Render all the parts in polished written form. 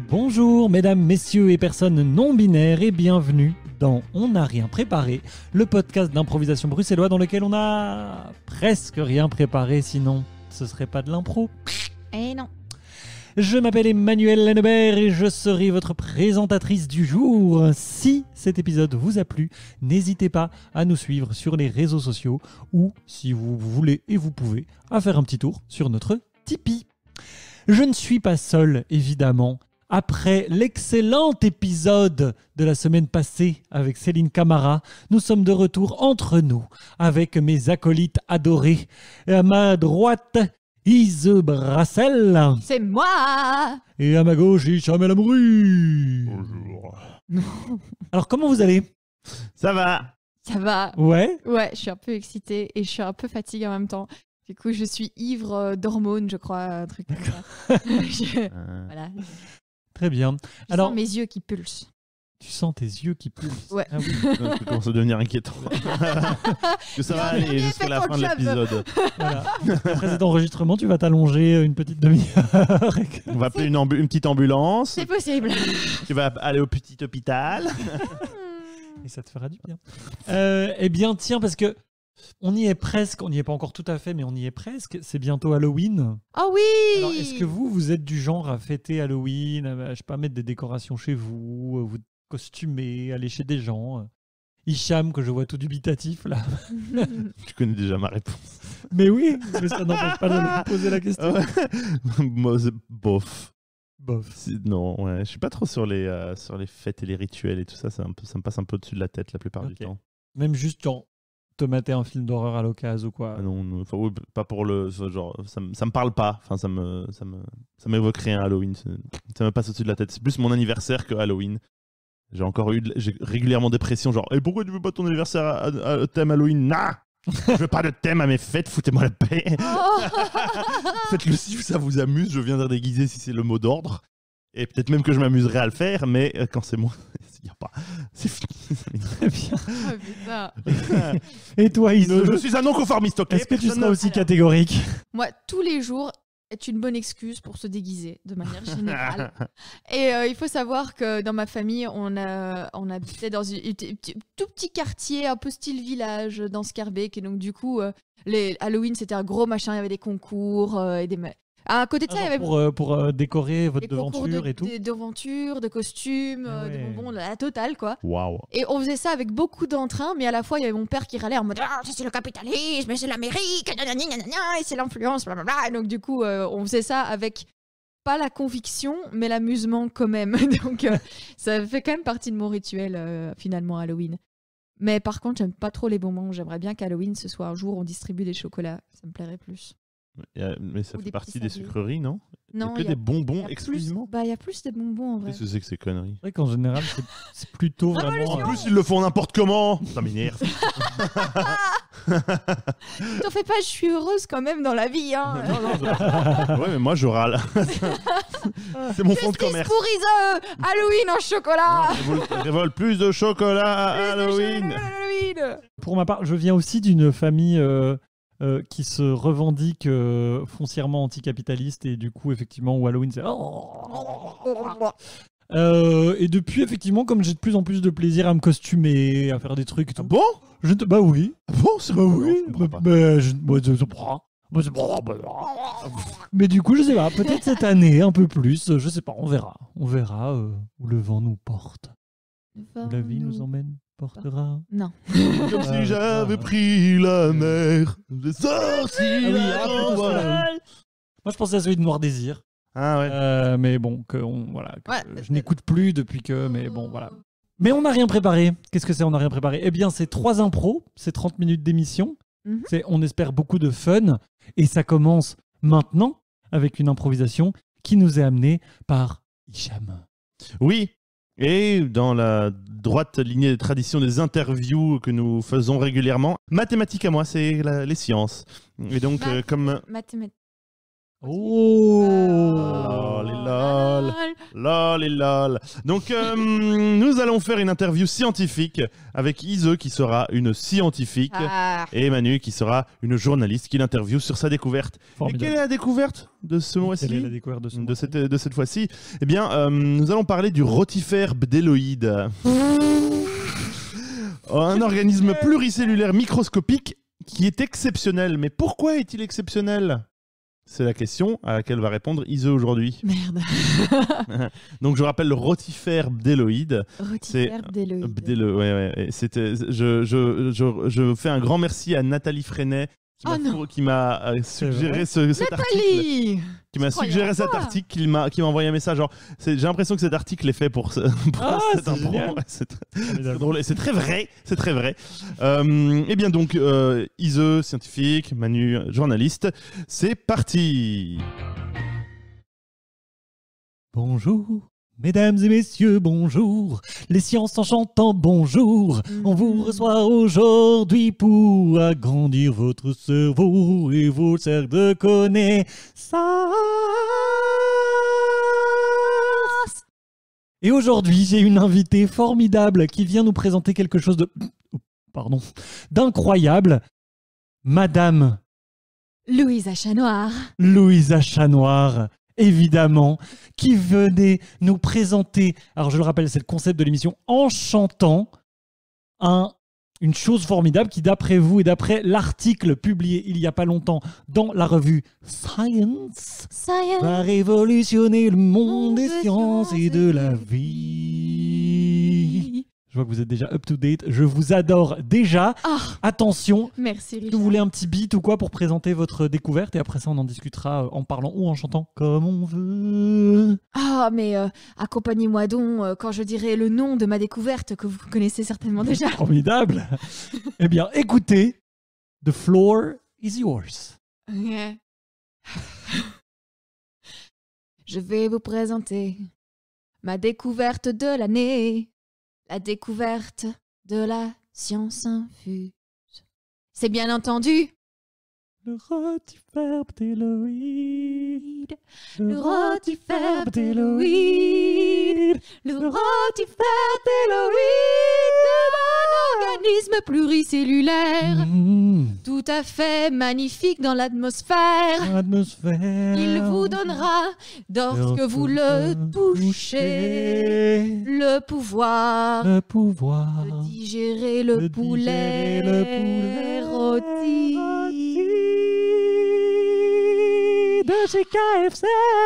Bonjour mesdames, messieurs et personnes non binaires et bienvenue dans On n'a rien préparé, le podcast d'improvisation bruxellois dans lequel on a presque rien préparé, sinon ce serait pas de l'impro. Eh non. Je m'appelle Emmanuel Lennebert et je serai votre présentatrice du jour. Si cet épisode vous a plu, n'hésitez pas à nous suivre sur les réseaux sociaux ou, si vous voulez et vous pouvez, à faire un petit tour sur notre Tipeee. Je ne suis pas seul, évidemment. Après l'excellent épisode de la semaine passée avec Céline Camara, nous sommes de retour entre nous avec mes acolytes adorés. À ma droite, Ise Brassel. C'est moi. Et à ma gauche, Hicham El Amoury. Bonjour. Alors, comment vous allez ? Ça va. Ça va. Ouais. Ouais, je suis un peu excitée et je suis un peu fatiguée en même temps. Du coup, je suis ivre d'hormones, je crois, un truc comme ça. Voilà. Très bien. Je Alors, sens mes yeux qui pulsent. tu sens tes yeux qui pulsent. Ouais. Ah oui. Ça commence à devenir inquiétant. Que ça va aller jusqu'à la fin de l'épisode. Voilà. Après cet enregistrement, tu vas t'allonger une petite demi-heure. On va appeler une petite ambulance. C'est possible. Tu vas aller au petit hôpital. Et ça te fera du bien. Eh bien, tiens, parce que on y est presque, on n'y est pas encore tout à fait, mais on y est presque. C'est bientôt Halloween. Oh oui. Alors, est-ce que vous êtes du genre à fêter Halloween, je sais pas, mettre des décorations chez vous, vous costumer, aller chez des gens Hicham, que je vois tout dubitatif là. Tu connais déjà ma réponse. Mais oui, mais ça n'empêche pas de me poser la question. Moi, c'est bof. Bof. Non, ouais. Je suis pas trop sur les fêtes et les rituels et tout ça. Ça me passe un peu au-dessus de la tête la plupart du Ok. temps. Même juste quand te mater un film d'horreur à l'occasion ou quoi. Ah non, enfin, oui, pas pour le genre. Ça me parle pas. Enfin, ça m'évoque rien Halloween. Ça me passe au-dessus de la tête. C'est plus mon anniversaire que Halloween. J'ai régulièrement des pressions genre et pourquoi tu veux pas ton anniversaire à thème Halloween? Nah, je veux pas de thème à mes fêtes, foutez-moi la paix. Oh. Faites-le si ça vous amuse, je viendrai déguiser si c'est le mot d'ordre. Et peut-être même que je m'amuserai à le faire, mais quand c'est moi, y a pas. C'est fini. Très bien. Oh, putain. Et toi, Ise, Je suis un non-conformiste, ok? est-ce que tu Personne seras ne- aussi Alors. catégorique? Moi, tous les jours est une bonne excuse pour se déguiser de manière générale. Et il faut savoir que dans ma famille, on habitait dans un tout petit quartier, un peu style village, dans Scarbeck. Et donc, du coup, les Halloween, c'était un gros machin. Il y avait des concours et des... À côté de ça, il y avait Pour décorer votre des concours devanture et tout. de devantures, de costumes, Ah ouais. de bonbons, la totale, quoi. Waouh. Et on faisait ça avec beaucoup d'entrain, mais à la fois, il y avait mon père qui râlait en mode « Ah, ça c'est le capitalisme, c'est l'Amérique, nanani, nanana, et c'est l'influence, blablabla. » Et donc, du coup, on faisait ça avec pas la conviction, mais l'amusement quand même. Donc, ça fait quand même partie de mon rituel, finalement, Halloween. Mais par contre, j'aime pas trop les bonbons. J'aimerais bien qu'Halloween, ce soit un jour où on distribue des chocolats. Ça me plairait plus. Mais ça Ou fait des partie petits des sablés. sucreries, non? Non, il y a que des bonbons il y a exclusivement. plus, il y a plus de bonbons, en vrai. Qu'est-ce que c'est que ces conneries? C'est vrai qu'en général, c'est plutôt vraiment. En plus, ils le font n'importe comment. Ça m'énerve. T'en fais pas, je suis heureuse quand même dans la vie. Hein. Ouais, mais moi, je râle. C'est mon fonds de Triste commerce. pour Ise, Halloween en chocolat. Révolte plus de chocolat à Halloween. Halloween. Pour ma part, je viens aussi d'une famille qui se revendique foncièrement anticapitaliste et du coup, effectivement, où Halloween, c'est. Et depuis, effectivement, comme j'ai de plus en plus de plaisir à me costumer, à faire des trucs et tout. Bon? Bah oui. Ah bon? C'est Bah oui. Mais du coup, je sais pas, peut-être cette année, un peu plus, je sais pas, on verra. On verra où le vent nous porte. Où la vie nous emmène, portera. Non. Comme si j'avais pris la mer. J'ai sorti Ah oui, la plutôt voile. ça. Moi, je pensais à celui de Noir Désir. Ah ouais. Mais bon, que Ouais. je n'écoute plus depuis que. Mais bon, voilà. Mais on n'a rien préparé. Qu'est-ce que c'est, on n'a rien préparé? Eh bien, c'est 3 impros, c'est 30 minutes d'émission. Mhm. C'est, on espère, beaucoup de fun. Et ça commence maintenant avec une improvisation qui nous est amenée par Hicham. Oui. Et dans la droite lignée des traditions des interviews que nous faisons régulièrement, mathématiques à moi, c'est les sciences. Et donc, comme... Mathématiques. Oh Lol et lol. Donc, nous allons faire une interview scientifique avec Ise qui sera une scientifique et Manu qui sera une journaliste qui l'interviewe sur sa découverte. Formidable. Et quelle est la découverte de ce mois-ci? Quelle est la découverte de ce mois-ci de cette fois-ci? Eh bien, nous allons parler du rotifère bdéloïde. Un organisme pluricellulaire microscopique qui est exceptionnel. Mais pourquoi est-il exceptionnel? C'est la question à laquelle va répondre Ise aujourd'hui. Merde. Donc je rappelle le rotifère bdéloïde. Rotifère bdéloïde. Je fais un grand merci à Nathalie Freinet qui m'a suggéré cet article. Qui m'a suggéré cet article, qui m'a envoyé un message. Genre, j'ai l'impression que cet article est fait pour cette intro. Ouais, c'est très drôle. Et c'est très vrai. C'est très vrai. Eh bien donc, Ise, scientifique, Manu, journaliste, c'est parti. Bonjour, mesdames et messieurs, bonjour. Les sciences en chantant, bonjour. On vous reçoit aujourd'hui pour agrandir votre cerveau et vos cercles de connaissances. Et aujourd'hui, j'ai une invitée formidable qui vient nous présenter quelque chose d'incroyable. Madame Louisa Chanoir. Louisa Chanoir, évidemment, qui venait nous présenter, alors je le rappelle, c'est le concept de l'émission, en chantant une chose formidable qui, d'après vous et d'après l'article publié il y a pas longtemps dans la revue Science, va révolutionner le monde des sciences et de la vie. Je vois que vous êtes déjà up to date. Je vous adore déjà. Attention. Merci Richard. Si vous voulez un petit beat ou quoi pour présenter votre découverte et après ça on en discutera en parlant ou en chantant comme on veut. Mais accompagnez-moi donc quand je dirai le nom de ma découverte que vous connaissez certainement déjà. Formidable. Eh bien, écoutez, The floor is yours. Yeah. Je vais vous présenter ma découverte de l'année. La découverte de la science infuse. C'est bien entendu le rotifère bdéloïde. Le rotifère bdéloïde. Le rotifère bdéloïde. Un organisme pluricellulaire. Tout à fait magnifique dans l'atmosphère. Il vous donnera, lorsque vous le touchez, le pouvoir de digérer le poulet rôti de chez KFC.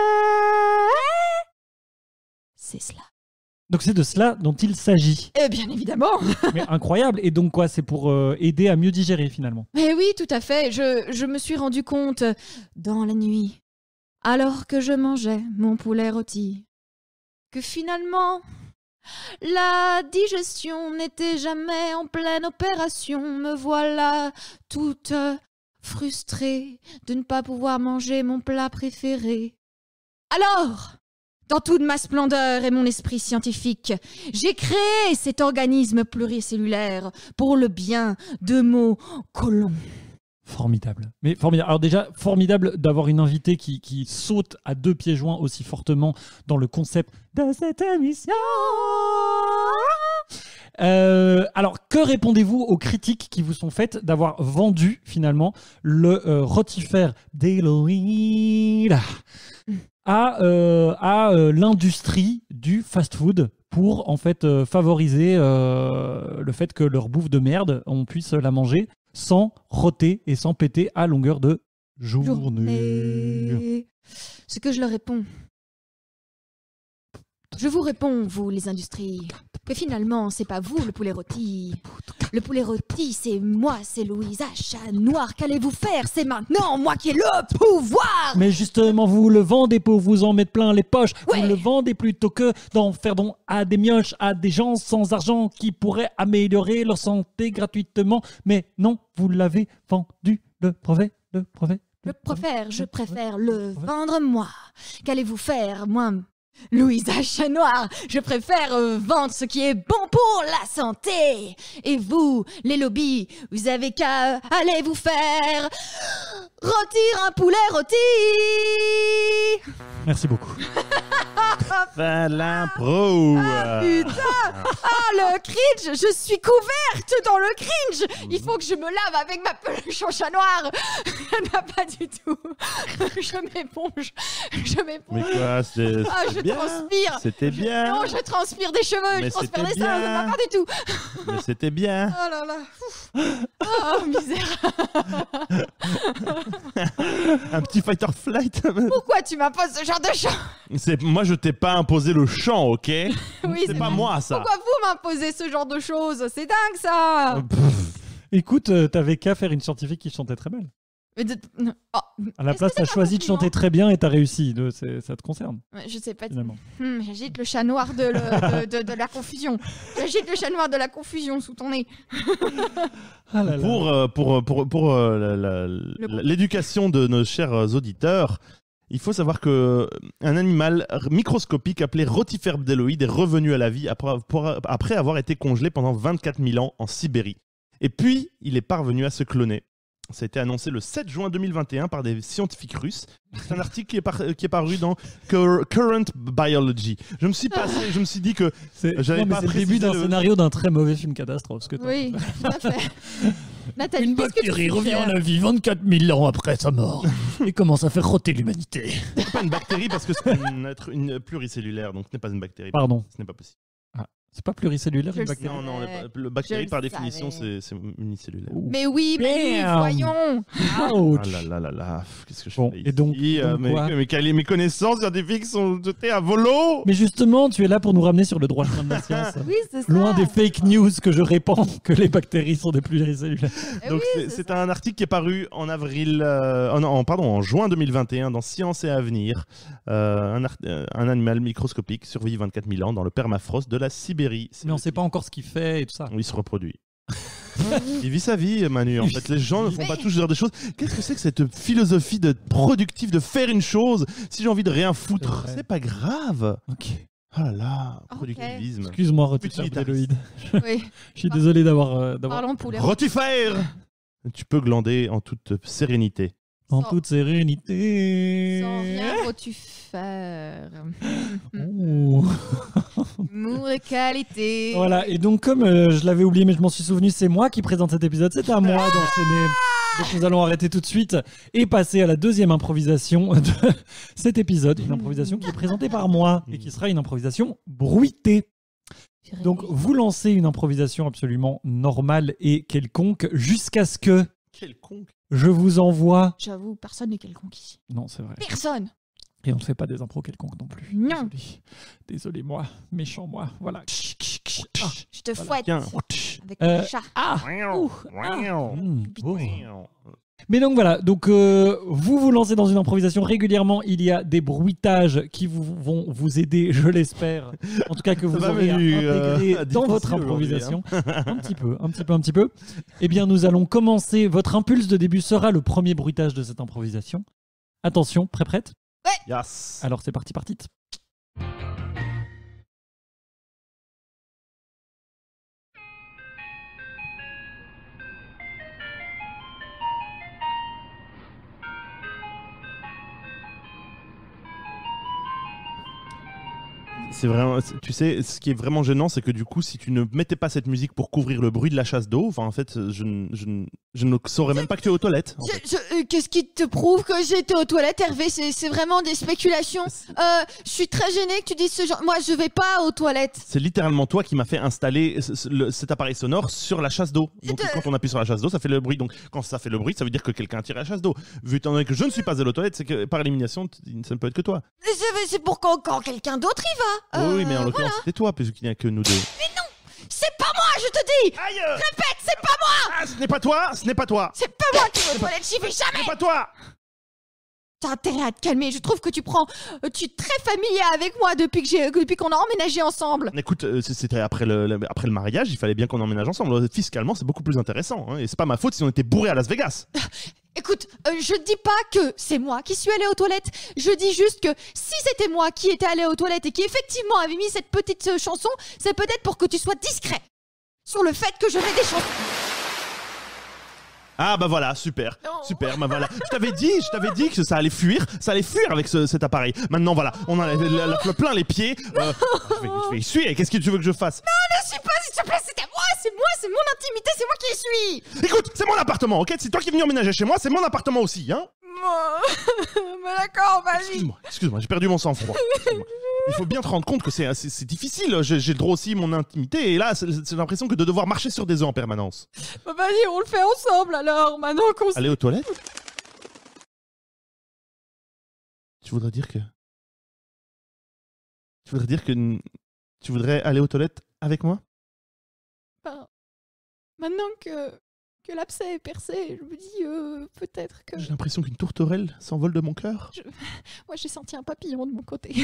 C'est cela. Donc c'est de cela dont il s'agit. Bien évidemment. Mais incroyable. Et donc quoi, c'est pour aider à mieux digérer finalement. Mais oui, tout à fait. Je me suis rendu compte dans la nuit, alors que je mangeais mon poulet rôti, que finalement, la digestion n'était jamais en pleine opération. Me voilà toute frustrée de ne pas pouvoir manger mon plat préféré. Alors, dans toute ma splendeur et mon esprit scientifique, j'ai créé cet organisme pluricellulaire pour le bien de mon côlon. Formidable. Mais formidable. Alors déjà, formidable d'avoir une invitée qui saute à deux pieds joints aussi fortement dans le concept de cette émission. Alors, que répondez-vous aux critiques qui vous sont faites d'avoir vendu finalement le rotifère bdéloïde à l'industrie du fast-food pour en fait favoriser le fait que leur bouffe de merde, on puisse la manger sans rôter et sans péter à longueur de journée. Ce que je leur réponds. Je vous réponds, vous les industries, que finalement, c'est pas vous le poulet rôti. Le poulet rôti, c'est moi, c'est Louisa Chanoir. Qu'allez-vous faire? C'est maintenant moi qui ai le pouvoir. Mais justement, vous le vendez pour vous en mettre plein les poches. Ouais. Vous le vendez plutôt que d'en faire don à des mioches, à des gens sans argent qui pourraient améliorer leur santé gratuitement. Mais non, vous l'avez vendu, je préfère le vendre moi. Qu'allez-vous faire, moi, Louisa Chanoir? Je préfère vendre ce qui est bon pour la santé. Et vous, les lobbies, vous avez qu'à aller vous faire Retire un poulet rôti. Merci beaucoup. Fais l'impro. Putain. Le cringe. Je suis couverte dans le cringe. Il faut que je me lave avec ma peluche en chat noir. Non, pas du tout. Je m'éponge. Mais quoi, je transpire. C'était bien. Non, je transpire des cheveux. Mais je transpire des c'était seins. bien. Pas du tout. Mais c'était bien. Oh là là. Oh, misère. Un petit fight or flight. Pourquoi tu m'imposes ce genre de chant? Moi, je t'ai pas imposé le chant, ok? Oui, C'est pas moi, ça. Pourquoi vous m'imposez ce genre de choses? C'est dingue, ça. Écoute, t'avais qu'à faire une scientifique qui chantait très mal. Mais oh. À la Est-ce place, que c'est t'as un choisi de compliment chanter très bien et t'as réussi. Ça te concerne, Ouais, je sais pas. finalement. J'agite le chat noir de la confusion. J'agite le chat noir de la confusion sous ton nez. Ah là là. Pour l'éducation de nos chers auditeurs, il faut savoir que un animal microscopique appelé Rotifère bdelloïde est revenu à la vie après avoir été congelé pendant 24 000 ans en Sibérie. Et puis, il est parvenu à se cloner. Ça a été annoncé le 7 juin 2021 par des scientifiques russes. C'est un article qui est paru dans Current Biology. Je me suis dit que j'avais pas c'est le début d'un scénario d'un très mauvais film catastrophe. Ce que Oui, tout à fait. Nathalie, Une qu'est-ce que tu bactérie peux revient faire à la vie 24 000 ans après sa mort et commence à faire rôter l'humanité. C'est pas une bactérie parce que c'est une pluricellulaire, donc ce n'est pas une bactérie. Pardon. Ce n'est pas possible. C'est pas pluricellulaire Je une le bactérie? Non, le Je bactérie le par définition savais. c'est unicellulaire. Mais oui, mais Damn. voyons. Ouch. Ah là là là, qu'est-ce que je Bon, fais et donc ici quoi mes connaissances scientifiques sont jetées à volo. Mais justement, tu es là pour nous ramener sur le droit chemin de la science. Oui, c'est ça. Loin des fake news que je répands que les bactéries sont des pluricellulaires. Eh Donc oui, c'est un article qui est paru en en juin 2021 dans Science et Avenir. Un animal microscopique survit 24 000 ans dans le permafrost de la Sibérie. Mais on sait pas encore ce qu'il fait et tout ça. Il se reproduit. Il vit sa vie, Manu. En fait, les gens ne font pas toujours des choses. Qu'est-ce que c'est que cette philosophie de productive, de faire une chose? Si j'ai envie de rien foutre, C'est vrai. c'est pas grave. Ok. Oh là là, Ok. productivisme. Excuse-moi, Rotifère Utilitarisme. bdelloïde. Oui, Je suis désolé d'avoir parlons poulet. Rotifère. Tu peux glander en toute sérénité. en Sans- toute sérénité. Sans rien vas-tu faire. Ouh. Mou de qualité. Voilà, et donc comme je l'avais oublié mais je m'en suis souvenu, c'est moi qui présente cet épisode, c'est à moi d'enchaîner. Donc nous allons arrêter tout de suite et passer à la deuxième improvisation de cet épisode, une improvisation qui est présentée par moi et qui sera une improvisation bruitée. Donc vous lancez une improvisation absolument normale et quelconque jusqu'à ce que Quel con. je vous envoie... J'avoue, personne n'est quelconque ici. Non, c'est vrai. Personne. Et on ne fait pas des impros quelconques non plus. Non. Désolé moi, méchant moi, voilà. Ah, Je te Voilà. fouette Tiens. avec Euh, le chat. ah Ouh. oh. Mais donc voilà, donc vous lancez dans une improvisation régulièrement. Il y a des bruitages qui vont vous aider, je l'espère. En tout cas que vous va aurez venu, intégré à dans votre difficile aujourd'hui, improvisation. Un petit peu. Eh bien, nous allons commencer. Votre impulse de début sera le premier bruitage de cette improvisation. Attention, prête? Yes. Alors c'est parti. C'est vraiment, tu sais, ce qui est vraiment gênant, c'est que du coup, si tu ne mettais pas cette musique pour couvrir le bruit de la chasse d'eau, enfin, en fait, je ne saurais même pas que tu es aux toilettes. en fait. Qu'est-ce qui te prouve que j'étais aux toilettes, Hervé? C'est vraiment des spéculations. Je suis très gênée que tu dises ce genre. Moi, je vais pas aux toilettes. C'est littéralement toi qui m'as fait installer cet appareil sonore sur la chasse d'eau. Donc, quand on appuie sur la chasse d'eau, ça fait le bruit. Donc, quand ça fait le bruit, ça veut dire que quelqu'un a tiré la chasse d'eau. Vu étant donné que je ne suis pas allé aux toilettes, c'est que par élimination, ça ne peut être que toi. C'est pour quand quelqu'un d'autre y va. Oui, mais en l'occurrence, c'était toi, puisqu'il n'y a que nous deux. C'est pas moi, je te dis. Aïe! Répète, c'est pas moi. Ah, ce n'est pas toi! Ce n'est pas toi! C'est pas moi qui vais aux toilettes, j'y vais Ce jamais. n'est pas toi! T'as intérêt à te calmer. Je trouve que tu es très familier avec moi depuis qu'on a emménagé ensemble. Écoute, c'était après le mariage, il fallait bien qu'on emménage ensemble. Fiscalement, c'est beaucoup plus intéressant. Hein, et c'est pas ma faute si on était bourrés à Las Vegas. Écoute, je dis pas que c'est moi qui suis allée aux toilettes. Je dis juste que si c'était moi qui étais allée aux toilettes et qui effectivement avait mis cette petite chanson, c'est peut-être pour que tu sois discret sur le fait que je fais des chansons. Ah bah voilà, super, Non. super, bah voilà. Je t'avais dit que ça allait fuir avec cet appareil. Maintenant voilà, on en a plein les pieds. Je vais essuyer, qu'est-ce que tu veux que je fasse? Ne suis pas, s'il te plaît, c'était moi, c'est mon intimité, c'est moi qui essuie. Écoute, c'est mon appartement, ok? C'est toi qui es venu emménager chez moi, c'est mon appartement aussi, hein? Mais d'accord, vas-y. Excuse-moi, j'ai perdu mon sang-froid. Excuse-moi. Il faut bien te rendre compte que c'est difficile. J'ai le droit aussi à mon intimité. Et là, c'est l'impression que de devoir marcher sur des œufs en permanence. Bah vas-y, on le fait ensemble alors, maintenant qu'on Aller aux toilettes? Tu voudrais dire que tu voudrais aller aux toilettes avec moi? Maintenant que l'abcès est percé, je me dis peut-être que... J'ai l'impression qu'une tourterelle s'envole de mon cœur. Moi, j'ai senti un papillon de mon côté.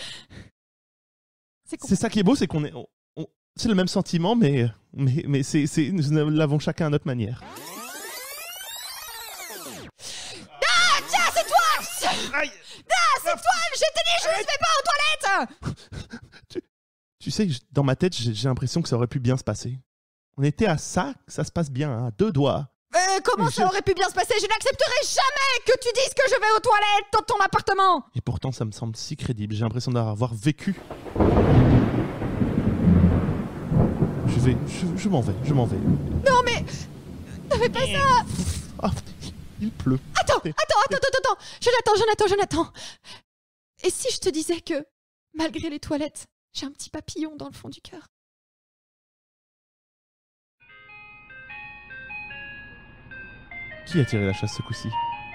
C'est ça qui est beau, c'est qu'on est... c'est le même sentiment, mais nous l'avons chacun à notre manière. Ah, tiens, c'est toi! Aïe. Ah, c'est toi! Je t'ai dit, je ne vais pas aux toilettes! Tu sais, dans ma tête, j'ai l'impression que ça aurait pu bien se passer. On était à ça, que ça se passe bien, à 2 doigts. Comment ça aurait pu bien se passer? Je n'accepterai jamais que tu dises que je vais aux toilettes dans ton appartement! Et pourtant, ça me semble si crédible. J'ai l'impression d'avoir vécu. Je m'en vais. Non mais... Ne fais pas ça! Ah, il pleut. Attends! Jonathan! Et si je te disais que, malgré les toilettes, j'ai un petit papillon dans le fond du cœur? Qui a tiré la chasse ce coup-ci?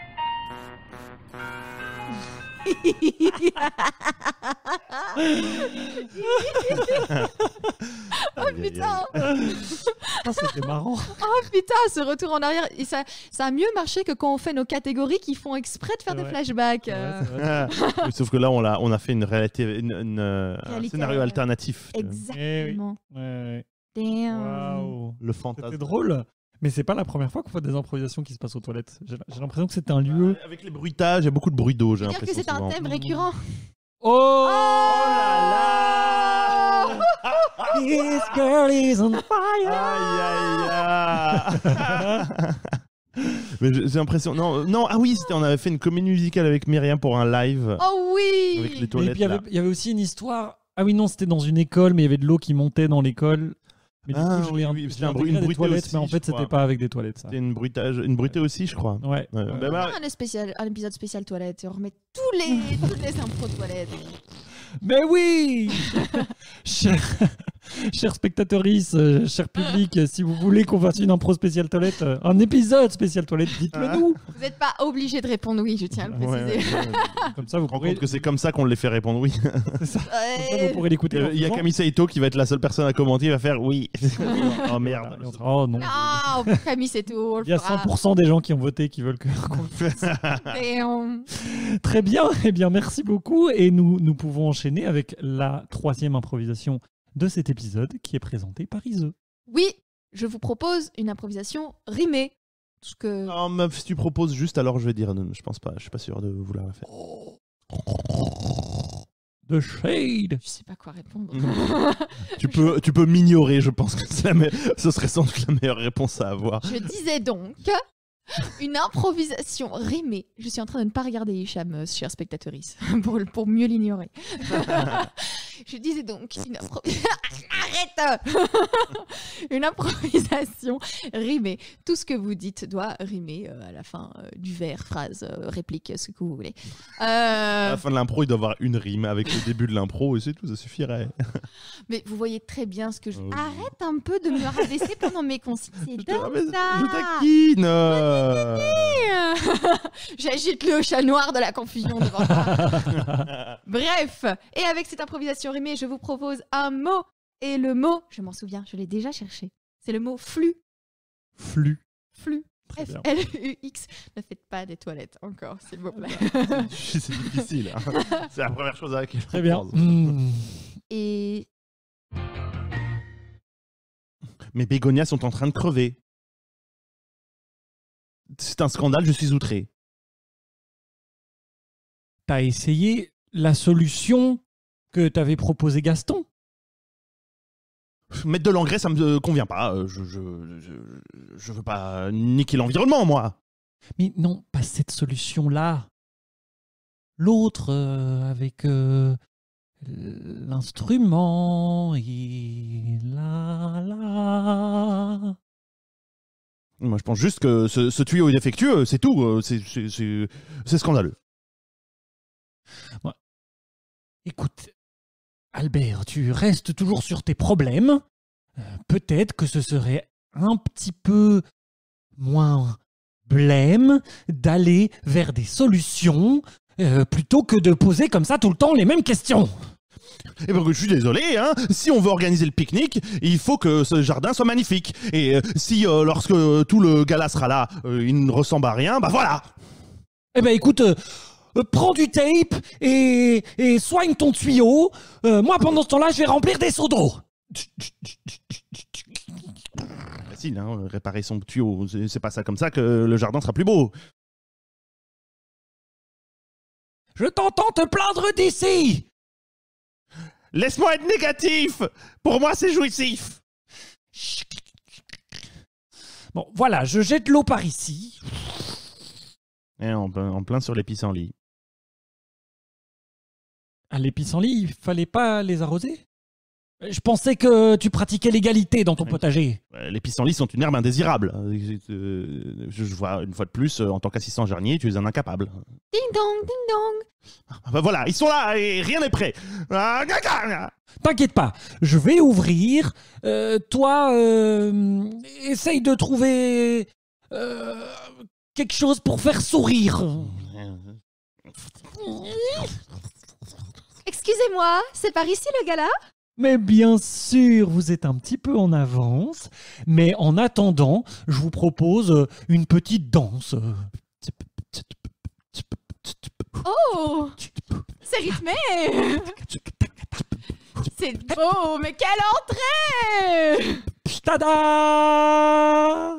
Oh putain! Ah, c'était marrant. Oh putain, ce retour en arrière, et ça a mieux marché que quand on fait nos catégories qui font exprès de faire des Ouais. flashbacks. Ouais, c'est vrai. Oui, sauf que là, on a fait une réalité, un Réalité, scénario alternatif. Exactement. Ouais. Damn. Le Waouh. C'était fantasme. drôle. Mais c'est pas la première fois qu'on fait des improvisations qui se passent aux toilettes. J'ai l'impression que c'était un lieu. Avec les bruitages, il y a beaucoup de bruit d'eau, j'ai Dire que l'impression. c'est un souvent. thème récurrent. Oh, là là! This girl is on fire. Aïe. Mais j'ai l'impression. Non, ah oui, on avait fait une comédie musicale avec Myriam pour un live. Oh Avec oui! les Et toilettes. puis là. il y avait aussi une histoire. Ah oui, non, c'était dans une école, mais il y avait de l'eau qui montait dans l'école. Mais du Ah coup, je l'ai oui, je c'était l'ai un bruit- intégré une des bruitée toilettes, aussi, mais en je fait, crois. c'était pas avec des toilettes, ça. C'était une bruitée aussi, je crois. Ouais. Un épisode spécial toilette. On remet toutes les impros toilettes. Mais oui Chers spectatrices, cher public, si vous voulez qu'on fasse une impro spéciale toilette, un épisode spécial toilette, dites-le nous. Vous n'êtes pas obligé de répondre oui, je tiens à le préciser. Comme ça, vous Je me rends pourrez, compte que c'est comme ça qu'on les fait répondre oui. c'est ça. Comme ça, Ouais. vous pourrez l'écouter. Il y a Camille Saito qui va être la seule personne à commenter, il va faire oui. Oh merde. Et on sera, oh non. Ah, Camille, c'est tout. On le Il y a fera. 100% des gens qui ont voté qui veulent qu'on le fasse. Et on- Très bien, eh bien merci beaucoup. Et nous pouvons enchaîner avec la 3e improvisation de cet épisode qui est présentée par Ise. Oui, je vous propose une improvisation rimée. Parce que... Non, meuf, si tu proposes juste, alors je vais dire non, je pense pas, je suis pas sûr de vouloir la faire. The Shade. Je sais pas quoi répondre. Tu peux m'ignorer, je pense que ce serait sans doute la meilleure réponse à avoir. Je disais donc une improvisation rimée. Je suis en train de ne pas regarder Hicham, chère spectatrice, pour mieux l'ignorer. Je disais donc Arrête une improvisation rimée. Tout ce que vous dites doit rimer à la fin du vers, phrase, réplique, ce que vous voulez. À la fin de l'impro, il doit y avoir une rime avec le début de l'impro et c'est tout, ça suffirait. Mais vous voyez très bien ce que je... Oh. Arrête un peu de me rabaisser pendant mes consignes. C'est dingue, ça. Je taquine. J'agite le chat noir de la confusion devant moi. Bref, et avec cette improvisation rimée, je vous propose un mot. Et le mot, je m'en souviens, je l'ai déjà cherché. C'est le mot flux. Flux. Flux. Très bien. F-L-U-X. Ne faites pas des toilettes encore, s'il vous plaît. C'est difficile. Hein. C'est la première chose à laquelle Très on bien. pense. Et Mes bégonias sont en train de crever. C'est un scandale, je suis outré. T'as essayé la solution que t'avait proposé Gaston? mettre de l'engrais, ça me convient pas. Je veux pas niquer l'environnement, moi. Mais non, pas cette solution-là. L'autre, avec l'instrument et la. Moi, je pense juste que ce tuyau est défectueux, c'est tout. C'est scandaleux. Ouais. Écoute, Albert, tu restes toujours sur tes problèmes. Peut-être que ce serait un petit peu moins blême d'aller vers des solutions plutôt que de poser comme ça tout le temps les mêmes questions. Eh ben, je suis désolé, hein. Si on veut organiser le pique-nique, il faut que ce jardin soit magnifique. Et si lorsque tout le gala sera là, il ne ressemble à rien, bah voilà. Eh ben écoute, prends du tape et soigne ton tuyau. Moi pendant ce temps-là, je vais remplir des seaux d'eau. Facile, hein, réparer son tuyau, c'est pas ça comme ça que le jardin sera plus beau. Je t'entends te plaindre d'ici. Laisse-moi être négatif. Pour moi, c'est jouissif. Bon, voilà, je jette l'eau par ici. Et en plein sur les pissenlits. À les pissenlits, il fallait pas les arroser? Je pensais que tu pratiquais l'égalité dans ton potager. Les pissenlits sont une herbe indésirable. Je vois une fois de plus, en tant qu'assistant jardinier, tu es un incapable. Ding dong, ding dong. Bah voilà, ils sont là et rien n'est prêt. T'inquiète pas, je vais ouvrir. Toi, essaye de trouver quelque chose pour faire sourire. Excusez-moi, c'est par ici le gala? Mais bien sûr, vous êtes un petit peu en avance. Mais en attendant, je vous propose une petite danse. Oh, c'est rythmé. C'est beau, mais quelle entrée! Tada!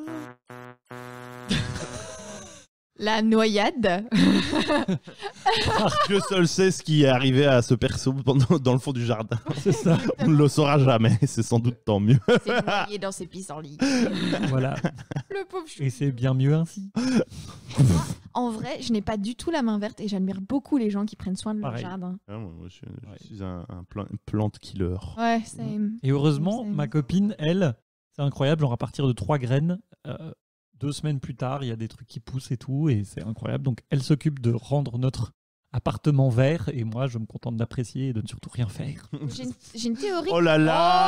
La noyade. Dieu seul sait ce qui est arrivé à ce perso dans le fond du jardin. C'est ça. On ne le saura jamais, c'est sans doute tant mieux. C'est noyé dans ses pissenlits. Voilà. Le pauvre chou. Et c'est bien mieux ainsi. En vrai, je n'ai pas du tout la main verte et j'admire beaucoup les gens qui prennent soin de leur Pareil. jardin. Ah, moi, je suis un plante killer. Ouais, c'est... Et heureusement, C'est- ma copine, elle, c'est incroyable, genre à partir de 3 graines, 2 semaines plus tard, il y a des trucs qui poussent et tout, et c'est incroyable. Donc elle s'occupe de rendre notre appartement vert, et moi je me contente d'apprécier et de ne surtout rien faire. J'ai une théorie. Oh là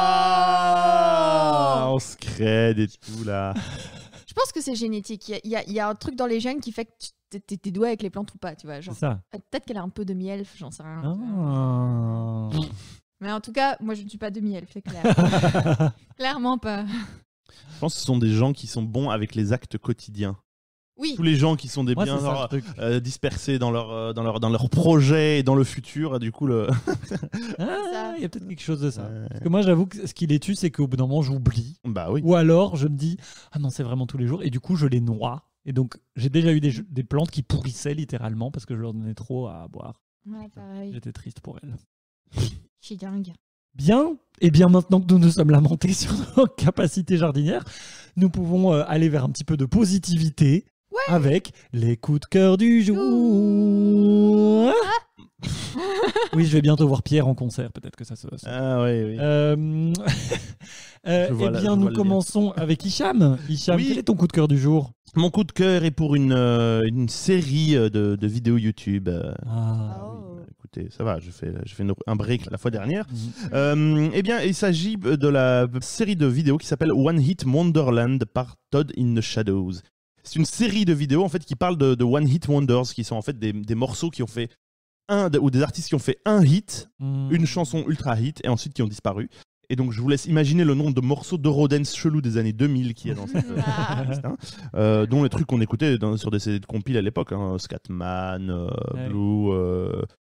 là, Oh on se crède et tout là. Je pense que c'est génétique. Il y a un truc dans les gènes qui fait que t'es doué avec les plantes ou pas, tu vois. C'est Genre, ça. peut-être qu'elle a un peu de miel, j'en sais rien. Ah. Mais en tout cas, moi je ne suis pas de miel, c'est clair. Clairement pas. Je pense que ce sont des gens qui sont bons avec les actes quotidiens. Oui. Tous les gens qui sont des Moi, biens c'est ça, le truc. dispersés dans leur projet et dans le futur, du coup le. Ah, il y a peut-être quelque chose de ça. Ouais. Parce que moi, j'avoue que ce qui les tue, c'est qu'au bout d'un moment, j'oublie. Bah oui. Ou alors, je me dis, ah non, c'est vraiment tous les jours. Et du coup, je les noie. Et donc, j'ai déjà eu des plantes qui pourrissaient littéralement parce que je leur donnais trop à boire. Ouais, pareil. J'étais triste pour elles. Je suis dingue. Bien, et bien maintenant que nous nous sommes lamentés sur nos capacités jardinières, nous pouvons aller vers un petit peu de positivité avec les coups de cœur du jour. Oui, je vais bientôt voir Pierre en concert, peut-être que ça se... Ah oui, oui. Eh vois bien, le nous lien. commençons avec Hicham. Hicham, Oui. quel est ton coup de cœur du jour? Mon coup de cœur est pour une série de vidéos YouTube. Ah, Oh. Écoutez, ça va, je fais un break la fois dernière. Mhm. Eh bien, il s'agit de la série de vidéos qui s'appelle One Hit Wonderland par Todd in the Shadows. C'est une série de vidéos en fait qui parle de One Hit Wonders, qui sont en fait des morceaux qui ont fait ou des artistes qui ont fait un hit, une chanson ultra hit et ensuite qui ont disparu. Et donc je vous laisse imaginer le nombre de morceaux d'Eurodance chelou des années 2000 qu'il y a dans cette liste, hein. Dont les trucs qu'on écoutait sur des CD de compil à l'époque, hein, Scatman, Ouais. Blue,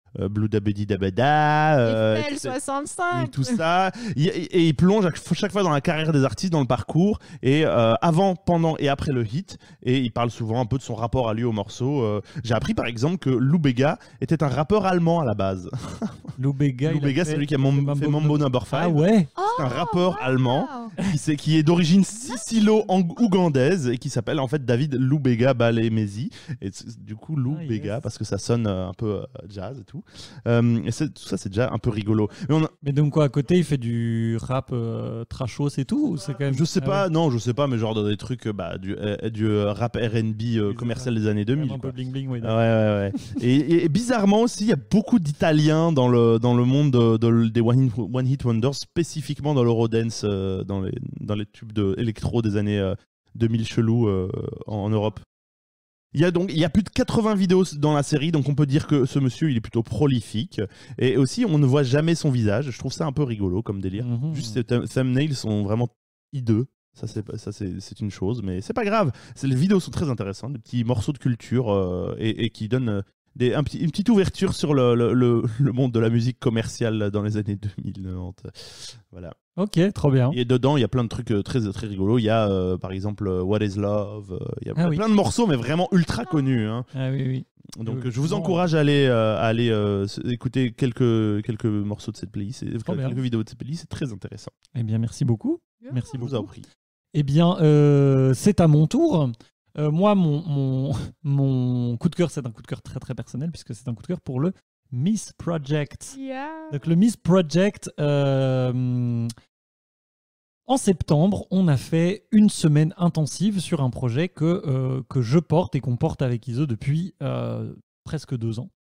Blue Dabedi Dabada, Eiffel 65. et tout ça. Et il plonge chaque fois dans la carrière des artistes, dans le parcours, et avant, pendant et après le hit. Et il parle souvent un peu de son rapport à lui au morceau. J'ai appris par exemple que Lou Bega était un rappeur allemand à la base. Lou Bega, C'est lui qui a fait Mambo No. 5. Ah ouais. C'est un rappeur allemand Wow. qui est d'origine sicilo-ougandaise et qui s'appelle en fait David Lou Bega Balemezi. Et du coup, Lou Bega, parce que ça sonne un peu jazz et tout. Et tout ça, c'est déjà un peu rigolo. Mais donc quoi, à côté, il fait du rap trashos et tout ou c'est quand même... Je sais pas, non, je sais pas, mais genre dans des trucs, du rap R&B commercial des années 2000. Un peu bling bling, oui. Ouais. et bizarrement aussi, il y a beaucoup d'Italiens dans le monde des One Hit Wonders, spécifiquement dans l'Eurodance, dans les tubes électro des années 2000 chelous en Europe. Il y a plus de 80 vidéos dans la série, donc on peut dire que ce monsieur il est plutôt prolifique. Et aussi, on ne voit jamais son visage. Je trouve ça un peu rigolo comme délire. Juste ces thumbnails sont vraiment hideux. Ça c'est une chose, mais c'est pas grave. Les vidéos sont très intéressantes, des petits morceaux de culture et qui donnent une petite ouverture sur le monde de la musique commerciale dans les années 2090. Voilà. Ok, trop bien. Et dedans, il y a plein de trucs très, très rigolos. Il y a par exemple What is Love. Il y a plein de morceaux, mais vraiment ultra connus. Hein. Ah oui. Donc je vous encourage à aller écouter quelques morceaux de cette playlist, quelques vidéos de cette playlist. C'est très intéressant. Eh bien, merci beaucoup. Merci Je beaucoup. vous en prie. Eh bien, c'est à mon tour. Moi, mon coup de cœur, c'est un coup de cœur très très personnel puisque c'est un coup de cœur pour le Miss Project. Yeah. Donc le Miss Project, en septembre, on a fait une semaine intensive sur un projet que je porte et qu'on porte avec Iso depuis presque 2 ans.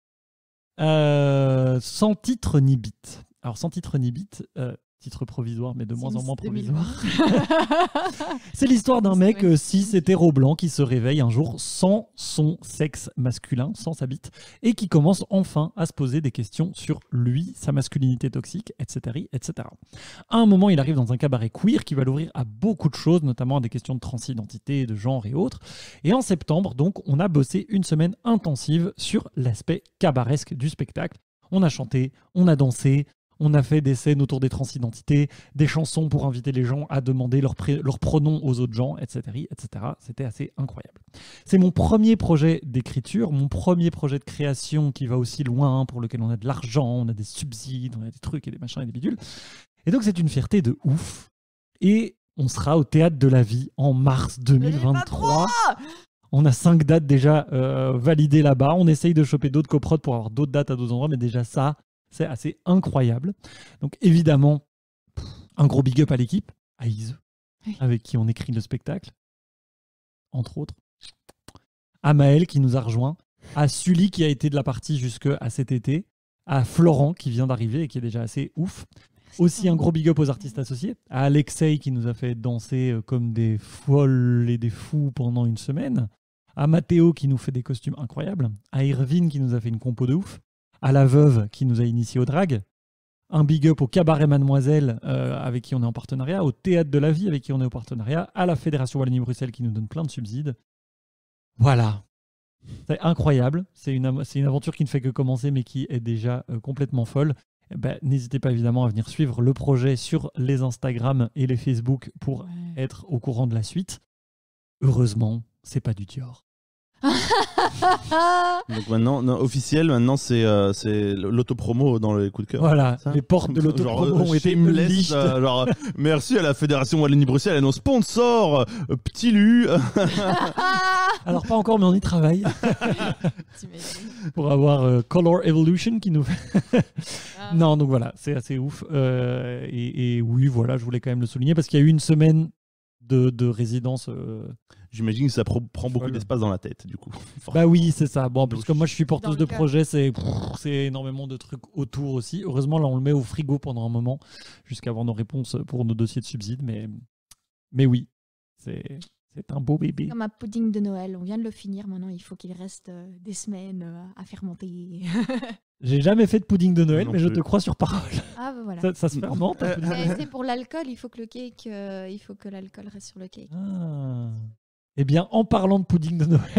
Sans titre ni bit. Alors sans titre ni bit, titre provisoire, mais de moins en moins provisoire. C'est l'histoire d'un mec cis hétéro blanc qui se réveille un jour sans son sexe masculin, sans sa bite, et qui commence enfin à se poser des questions sur lui, sa masculinité toxique, etc., etc. À un moment, il arrive dans un cabaret queer qui va l'ouvrir à beaucoup de choses, notamment à des questions de transidentité, de genre et autres. Et en septembre, donc, on a bossé une semaine intensive sur l'aspect cabaresque du spectacle. On a chanté, on a dansé, on a fait des scènes autour des transidentités, des chansons pour inviter les gens à demander leurs pronoms aux autres gens, etc., etc. C'était assez incroyable. C'est mon premier projet d'écriture, mon premier projet de création qui va aussi loin, pour lequel on a de l'argent, on a des subsides, on a des trucs et des machins et des bidules. Et donc c'est une fierté de ouf. Et on sera au Théâtre de la Vie en mars 2023. On a 5 dates déjà validées là-bas. On essaye de choper d'autres coprods pour avoir d'autres dates à d'autres endroits, mais déjà ça, c'est assez incroyable. Donc évidemment, un gros big up à l'équipe, à Ise, avec qui on écrit le spectacle, entre autres. À Maël qui nous a rejoints, à Sully qui a été de la partie jusqu'à cet été, à Florent qui vient d'arriver et qui est déjà assez ouf. Aussi un gros big up aux artistes associés, à Alexei qui nous a fait danser comme des folles et des fous pendant une semaine, à Mathéo qui nous fait des costumes incroyables, à Irvine qui nous a fait une compo de ouf, à la veuve qui nous a initiés au drag, un big up au Cabaret Mademoiselle avec qui on est en partenariat, au Théâtre de la Vie avec qui on est en partenariat, à la Fédération Wallonie-Bruxelles qui nous donne plein de subsides. Voilà. C'est incroyable. C'est une aventure qui ne fait que commencer mais qui est déjà complètement folle. N'hésitez pas évidemment à venir suivre le projet sur les Instagram et les Facebook pour être au courant de la suite. Heureusement, c'est pas du Dior. Donc maintenant, officiel, c'est l'autopromo dans les coups de cœur. Voilà, les portes de l'autopromo ont été listes. Merci à la Fédération Wallonie-Bruxelles et nos sponsors, Petit Lu. Alors pas encore, mais on y travaille. Pour avoir Color Evolution qui nous fait... Non, donc voilà, c'est assez ouf. Et oui, voilà, je voulais quand même le souligner parce qu'il y a eu une semaine de résidence... J'imagine que ça prend beaucoup d'espace dans la tête, du coup. Bah oui, c'est ça. Bon, parce que moi, je suis porteuse de projet, c'est énormément de trucs autour aussi. Heureusement, là, on le met au frigo pendant un moment, jusqu'à avoir nos réponses pour nos dossiers de subsides. Mais oui, c'est un beau bébé. Comme un pudding de Noël, on vient de le finir. Maintenant, il faut qu'il reste des semaines à fermenter. J'ai jamais fait de pudding de Noël, mais je te crois sur parole. Ah, bah voilà. Ça se fermente. C'est pour l'alcool, il faut que l'alcool reste sur le cake. Ah. Eh bien, en parlant de pudding de Noël,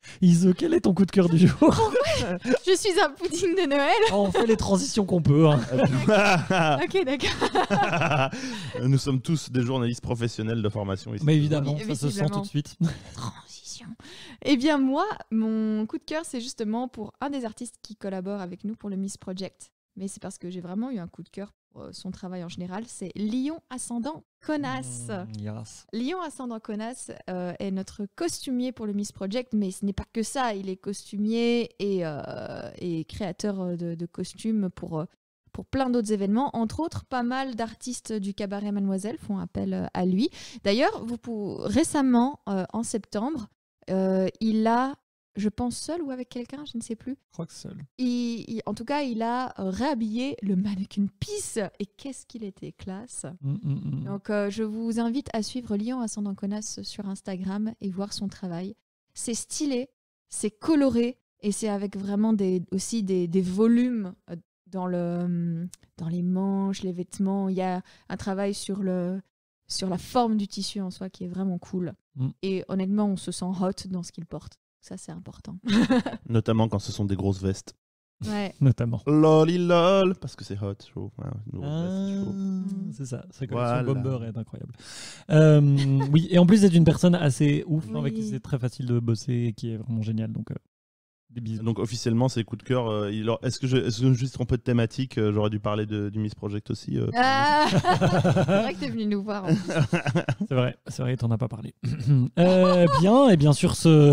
Iso, quel est ton coup de cœur du jour? Je suis un pudding de Noël. On fait les transitions qu'on peut. Hein. Ok, d'accord. Nous sommes tous des journalistes professionnels de formation ici. Mais évidemment, Oui, ça se sent visiblement. tout de suite. Transition. Eh bien, moi, mon coup de cœur, c'est justement pour un des artistes qui collabore avec nous pour le Miss Project. Mais c'est parce que j'ai vraiment eu un coup de cœur pour son travail en général. C'est Lion Ascendant Connasse. Yes. Lion Ascendant Connasse est notre costumier pour le Miss Project, mais ce n'est pas que ça. Il est costumier et créateur de costumes pour plein d'autres événements. Entre autres, pas mal d'artistes du cabaret Mademoiselle font appel à lui. D'ailleurs, récemment, en septembre, il a, je pense seul ou avec quelqu'un, je ne sais plus, Je crois que seul. en tout cas, il a réhabillé le mannequin Peace. Et qu'est-ce qu'il était classe! Donc, je vous invite à suivre Lion Ascendant Connasse sur Instagram et voir son travail. C'est stylé, c'est coloré et c'est avec vraiment aussi des volumes dans les manches, les vêtements. Il y a un travail sur la forme du tissu en soi qui est vraiment cool. Et honnêtement, on se sent hot dans ce qu'il porte. Ça, c'est important. Notamment quand ce sont des grosses vestes. Ouais. Notamment. Lolilol, parce que c'est hot, chaud. Ouais, une grosse veste, c'est chaud. C'est ça, sa collection Voilà. Bomber est incroyable. Oui, et en plus, c'est une personne assez ouf, Oui. avec qui c'est très facile de bosser et qui est vraiment génial. Donc, des bisous. Donc officiellement, c'est coups de cœur. Est-ce que je me suis trompé de thématique? J'aurais dû parler du Miss Project aussi. Ah c'est vrai que t'es venu nous voir. En plus. C'est vrai, t'en as pas parlé. Bien, et bien sûr, ce.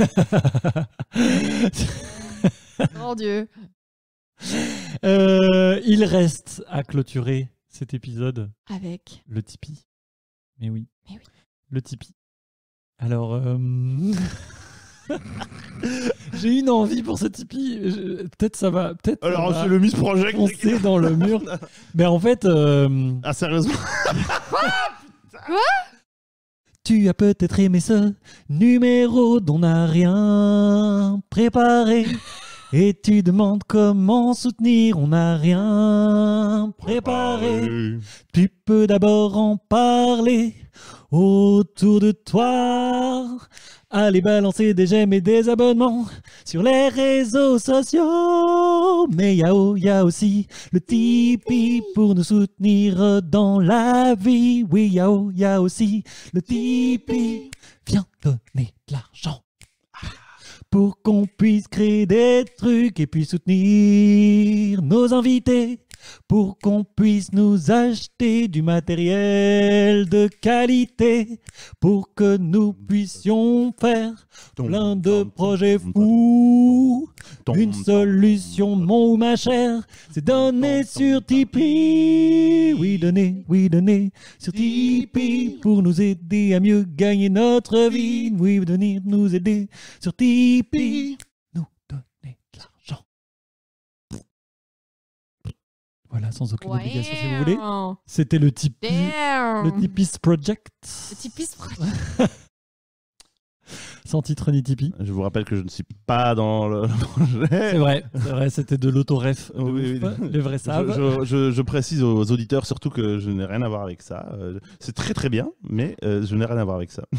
Mon Dieu. Il reste à clôturer cet épisode Avec. le Tipeee. Mais oui. Mais oui. Le Tipeee. Alors, j'ai une envie pour ce Tipeee. Peut-être ça va. Peut-être. Alors, ça c'est va le Miss Project. foncer dans le mur. Mais en fait. Ah, sérieusement? Tu as peut-être aimé ce numéro dont on n'a rien préparé. Et tu demandes comment soutenir, on n'a rien préparé. Tu peux d'abord en parler autour de toi. Allez balancer des j'aime et des abonnements sur les réseaux sociaux. Mais y a aussi le Tipeee pour nous soutenir dans la vie. Oui, y a aussi le Tipeee. Viens donner de l'argent pour qu'on puisse créer des trucs et puis soutenir nos invités, pour qu'on puisse nous acheter du matériel de qualité, pour que nous puissions faire plein de projets fous. Une solution, mon ou ma chère, c'est donner sur Tipeee. Oui, donner sur Tipeee pour nous aider à mieux gagner notre vie. Oui, venir nous aider sur Tipeee. Nous donner de l'argent. Voilà, sans aucune obligation si vous voulez. C'était le Tipeee. Le Tipeee Project. Le Tipeee Project. Sans titre ni Tipeee. Je vous rappelle que je ne suis pas dans le projet. C'est vrai, c'était de l'autoref. Oui, Les vrais savent. Je précise aux auditeurs surtout que je n'ai rien à voir avec ça. C'est très très bien, mais je n'ai rien à voir avec ça.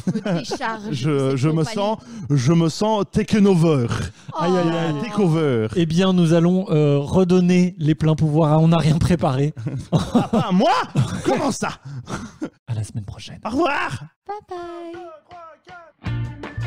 Je me sens taken over. Aïe, aïe, aïe. Takeover. Eh bien, nous allons redonner les pleins pouvoirs à On n'a rien préparé. Ah, pas moi? Comment ça? À la semaine prochaine. Au revoir. Bye bye.